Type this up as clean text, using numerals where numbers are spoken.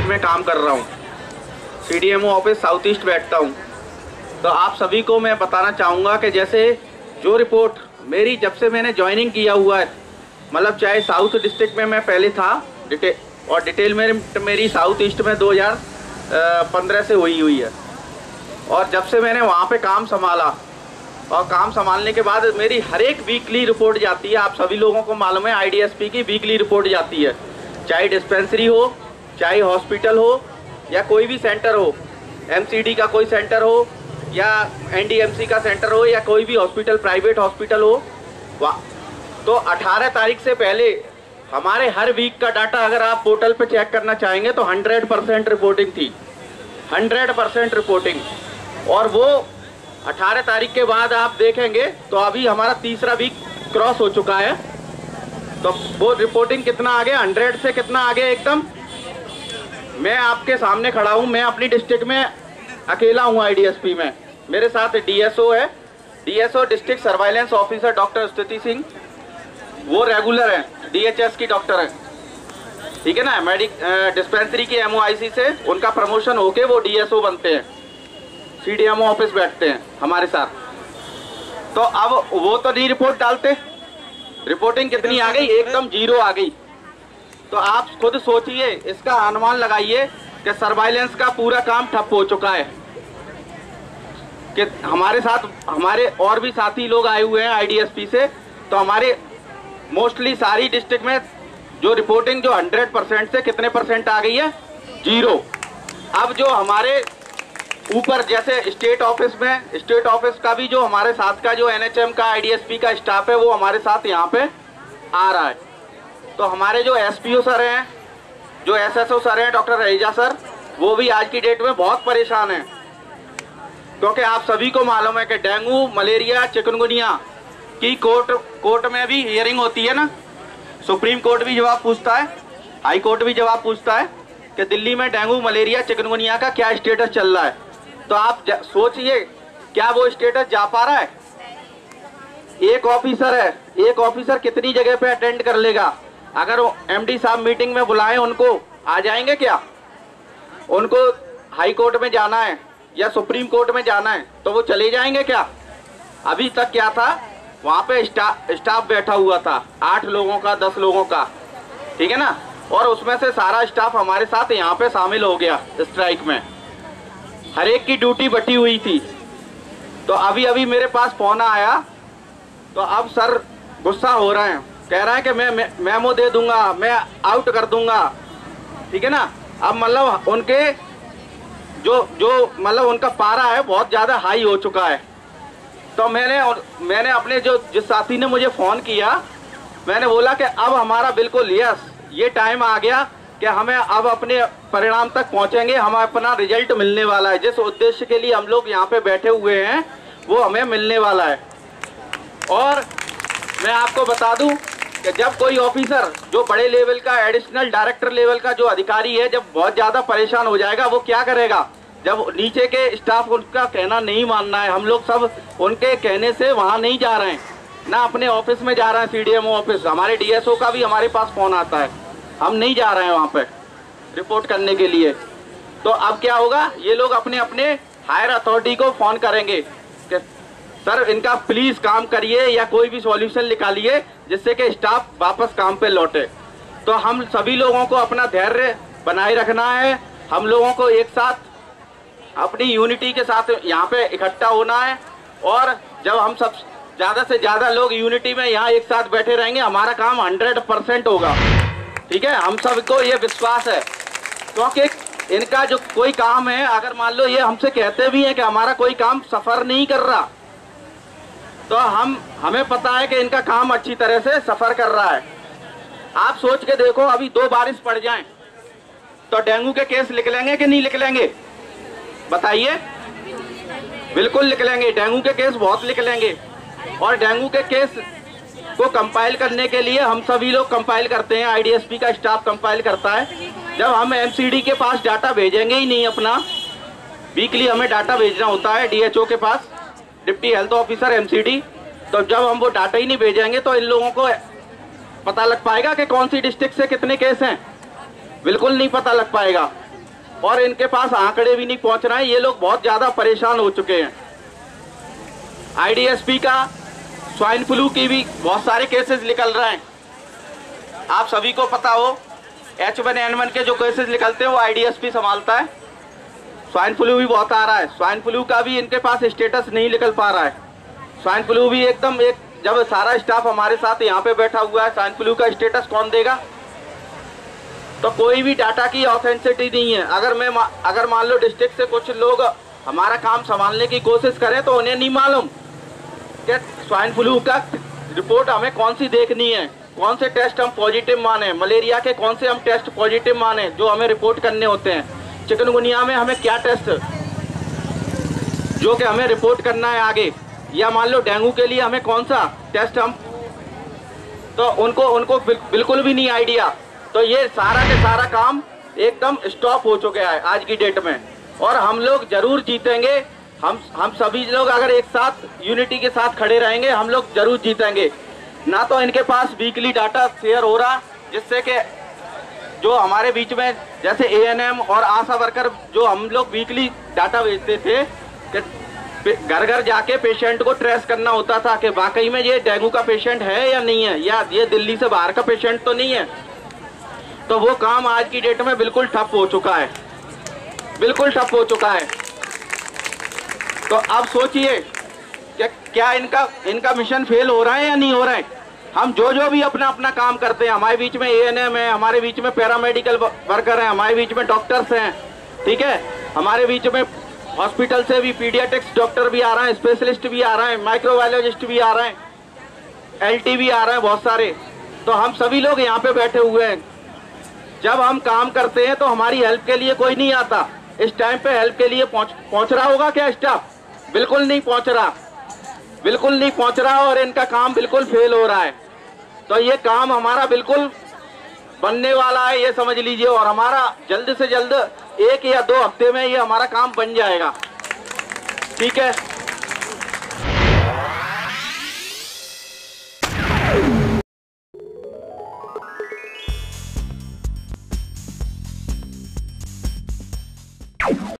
District में काम कर रहा हूँ, CDMO ऑफिस साउथ ईस्ट बैठता हूँ। तो आप सभी को मैं बताना चाहूँगा कि जैसे जो रिपोर्ट मेरी जब से मैंने ज्वाइनिंग किया हुआ है, मतलब चाहे साउथ डिस्ट्रिक्ट में मैं पहले था डिटेल में मेरी साउथ ईस्ट में 2015 से हुई है। और जब से मैंने वहाँ पे काम संभाला और काम संभालने के बाद मेरी हर एक वीकली रिपोर्ट जाती है। आप सभी लोगों को मालूम है IDSP की वीकली रिपोर्ट जाती है, चाहे डिस्पेंसरी हो, चाहे हॉस्पिटल हो या कोई भी सेंटर हो, MCD का कोई सेंटर हो या NDMC का सेंटर हो या कोई भी हॉस्पिटल प्राइवेट हॉस्पिटल हो। तो 18 तारीख से पहले हमारे हर वीक का डाटा अगर आप पोर्टल पे चेक करना चाहेंगे तो 100% रिपोर्टिंग थी, 100% रिपोर्टिंग। और वो 18 तारीख के बाद आप देखेंगे तो अभी हमारा तीसरा वीक क्रॉस हो चुका है। तो वो रिपोर्टिंग कितना आगे, 100 से कितना आगे एकदम। मैं आपके सामने खड़ा हूँ, मैं अपनी डिस्ट्रिक्ट में अकेला हूँ IDSP में। मेरे साथ DSO है, DSO district surveillance officer doctor Stuti Singh, वो रेगुलर है, DHS की डॉक्टर है, ठीक है ना। डिस्पेंसरी की MOIC से उनका प्रमोशन होके वो DSO बनते हैं, CDMO ऑफिस बैठते हैं हमारे साथ। तो अब वो तो नहीं रिपोर्ट डालते, रिपोर्टिंग कितनी आ गई, एकदम 0 आ गई। तो आप खुद सोचिए, इसका अनुमान लगाइए कि सर्वाइलेंस का पूरा काम ठप हो चुका है। कि हमारे साथ हमारे और भी साथी लोग आए हुए हैं IDSP से, तो हमारे मोस्टली सारी डिस्ट्रिक्ट में जो रिपोर्टिंग जो 100% से कितने % आ गई है, 0। अब जो हमारे ऊपर जैसे स्टेट ऑफिस में, स्टेट ऑफिस का भी जो हमारे साथ का जो NHM का IDSP का स्टाफ है वो हमारे साथ यहाँ पे आ रहा है। तो हमारे जो SPO सर हैं, जो SSO सर हैं डॉक्टर रहीजा सर, वो भी आज की डेट में बहुत परेशान हैं, क्योंकि आप सभी को मालूम है कि डेंगू, मलेरिया, चिकनगुनिया की कोर्ट में भी हियरिंग होती है ना। सुप्रीम कोर्ट भी जवाब पूछता है, हाई कोर्ट भी जवाब पूछता है कि दिल्ली में डेंगू, मलेरिया, चिकनगुनिया का क्या स्टेटस चल रहा है। तो आप सोचिए क्या वो स्टेटस जा पा रहा है। एक ऑफिसर है, एक ऑफिसर कितनी जगह पे अटेंड कर लेगा। अगर वो MD साहब मीटिंग में बुलाएं उनको, आ जाएंगे क्या? उनको हाई कोर्ट में जाना है या सुप्रीम कोर्ट में जाना है तो वो चले जाएंगे क्या? अभी तक क्या था, वहाँ पे स्टाफ बैठा हुआ था 8 लोगों का, 10 लोगों का, ठीक है ना। और उसमें से सारा स्टाफ हमारे साथ यहाँ पे शामिल हो गया स्ट्राइक में, हर एक की ड्यूटी बटी हुई थी। तो अभी मेरे पास फोन आया, तो अब सर गुस्सा हो रहे हैं, कह रहा है कि मैं मेमो दे दूंगा, मैं आउट कर दूंगा, ठीक है ना। अब मतलब उनके जो मतलब उनका पारा है बहुत ज़्यादा हाई हो चुका है। तो मैंने अपने जिस साथी ने मुझे फ़ोन किया, मैंने बोला कि अब हमारा बिल्कुल यस, ये टाइम आ गया कि हमें अब अपने परिणाम तक पहुंचेंगे, हमें अपना रिजल्ट मिलने वाला है। जिस उद्देश्य के लिए हम लोग यहाँ पे बैठे हुए हैं वो हमें मिलने वाला है। और मैं आपको बता दूं कि जब कोई ऑफिसर जो बड़े लेवल का, एडिशनल डायरेक्टर लेवल का जो अधिकारी है, जब बहुत ज़्यादा परेशान हो जाएगा, वो क्या करेगा? जब नीचे के स्टाफ उनका कहना नहीं मानना है, हम लोग सब उनके कहने से वहाँ नहीं जा रहे हैं, ना अपने ऑफिस में जा रहे हैं, CDMO ऑफिस। हमारे DSO का भी हमारे पास फ़ोन आता है, हम नहीं जा रहे हैं वहाँ पे रिपोर्ट करने के लिए। तो अब क्या होगा, ये लोग अपने अपने हायर अथॉरिटी को फ़ोन करेंगे कि सर इनका प्लीज़ काम करिए या कोई भी सॉल्यूशन निकालिए जिससे कि स्टाफ वापस काम पे लौटे। तो हम सभी लोगों को अपना धैर्य बनाए रखना है, हम लोगों को एक साथ अपनी यूनिटी के साथ यहाँ पे इकट्ठा होना है। और जब हम सब ज़्यादा से ज़्यादा लोग यूनिटी में यहाँ एक साथ बैठे रहेंगे, हमारा काम 100% होगा, ठीक है। हम सबको ये विश्वास है, क्योंकि इनका जो कोई काम है, अगर मान लो ये हमसे कहते भी हैं कि हमारा कोई काम सफ़र नहीं कर रहा, तो हमें पता है कि इनका काम अच्छी तरह से सफ़र कर रहा है। आप सोच के देखो, अभी 2 बारिश पड़ जाएं तो डेंगू के केस निकलेंगे कि नहीं निकलेंगे? बताइए। बिल्कुल निकलेंगे, डेंगू के केस बहुत निकलेंगे। और डेंगू के केस को कंपाइल करने के लिए हम सभी लोग कंपाइल करते हैं, IDSP का स्टाफ कंपाइल करता है। जब हम MCD के पास डाटा भेजेंगे ही नहीं अपना, वीकली हमें डाटा भेजना होता है DHO के पास, डिप्टी हेल्थ ऑफिसर MCD, तो जब हम वो डाटा ही नहीं भेजेंगे तो इन लोगों को पता लग पाएगा कि कौन सी डिस्ट्रिक्ट से कितने केस हैं? बिल्कुल नहीं पता लग पाएगा। और इनके पास आंकड़े भी नहीं पहुंच रहे हैं। ये लोग बहुत ज्यादा परेशान हो चुके हैं। आईडीएसपी का स्वाइन फ्लू की भी बहुत सारे केसेस निकल रहे हैं। आप सभी को पता हो H1N1 के जो केसेस निकलते हैं वो आईडीएसपी संभालता है। स्वाइन फ्लू भी बहुत आ रहा है। स्वाइन फ्लू का भी इनके पास स्टेटस नहीं निकल पा रहा है। स्वाइन फ्लू भी एकदम एक, जब सारा स्टाफ हमारे साथ यहाँ पे बैठा हुआ है, स्वाइन फ्लू का स्टेटस कौन देगा? तो कोई भी डाटा की ऑथेंटिसिटी नहीं है। अगर मान लो डिस्ट्रिक्ट से कुछ लोग हमारा काम संभालने की कोशिश करें तो उन्हें नहीं मालूम कि स्वाइन फ्लू का रिपोर्ट हमें कौन सी देखनी है, कौन से टेस्ट हम पॉजिटिव माने, मलेरिया के कौन से हम टेस्ट पॉजिटिव माने जो हमें रिपोर्ट करने होते हैं, चिकनगुनिया में हमें क्या टेस्ट जो कि हमें रिपोर्ट करना है आगे, या मान लो डेंगू के लिए हमें कौन सा टेस्ट हम, तो उनको बिल्कुल भी नहीं आइडिया। तो ये सारा के सारा काम एकदम स्टॉप हो चुका है आज की डेट में। और हम लोग जरूर जीतेंगे। हम सभी लोग अगर एक साथ यूनिटी के साथ खड़े रहेंगे हम लोग जरूर जीतेंगे। ना तो इनके पास वीकली डाटा शेयर हो रहा, जिससे कि जो हमारे बीच में जैसे ANM और आशा वर्कर जो हम लोग वीकली डाटा भेजते थे कि घर घर जाके पेशेंट को ट्रेस करना होता था कि वाकई में ये डेंगू का पेशेंट है या नहीं है, या ये दिल्ली से बाहर का पेशेंट तो नहीं है। तो वो काम आज की डेट में बिल्कुल ठप हो चुका है, बिल्कुल ठप हो चुका है। तो अब सोचिए कि क्या इनका मिशन फेल हो रहा है या नहीं हो रहा है। हम जो भी अपना अपना काम करते हैं, हमारे बीच में ANM है, हमारे बीच में पैरामेडिकल वर्कर हैं, हमारे बीच में डॉक्टर्स हैं, ठीक है, हमारे बीच में हॉस्पिटल से भी पीडियाट्रिक्स डॉक्टर भी आ रहे हैं, स्पेशलिस्ट भी आ रहे हैं, माइक्रोबायोलॉजिस्ट भी आ रहे हैं, LT भी आ रहे हैं बहुत सारे। तो हम सभी लोग यहाँ पे बैठे हुए हैं। जब हम काम करते हैं तो हमारी हेल्प के लिए कोई नहीं आता। इस टाइम पे हेल्प के लिए पहुंच रहा होगा क्या स्टाफ? बिल्कुल नहीं पहुंच रहा, बिल्कुल नहीं पहुंच रहा, और इनका काम बिल्कुल फेल हो रहा है। तो ये काम हमारा बिल्कुल बनने वाला है, ये समझ लीजिए। और हमारा जल्द से जल्द 1 या 2 हफ्ते में ये हमारा काम बन जाएगा, ठीक है।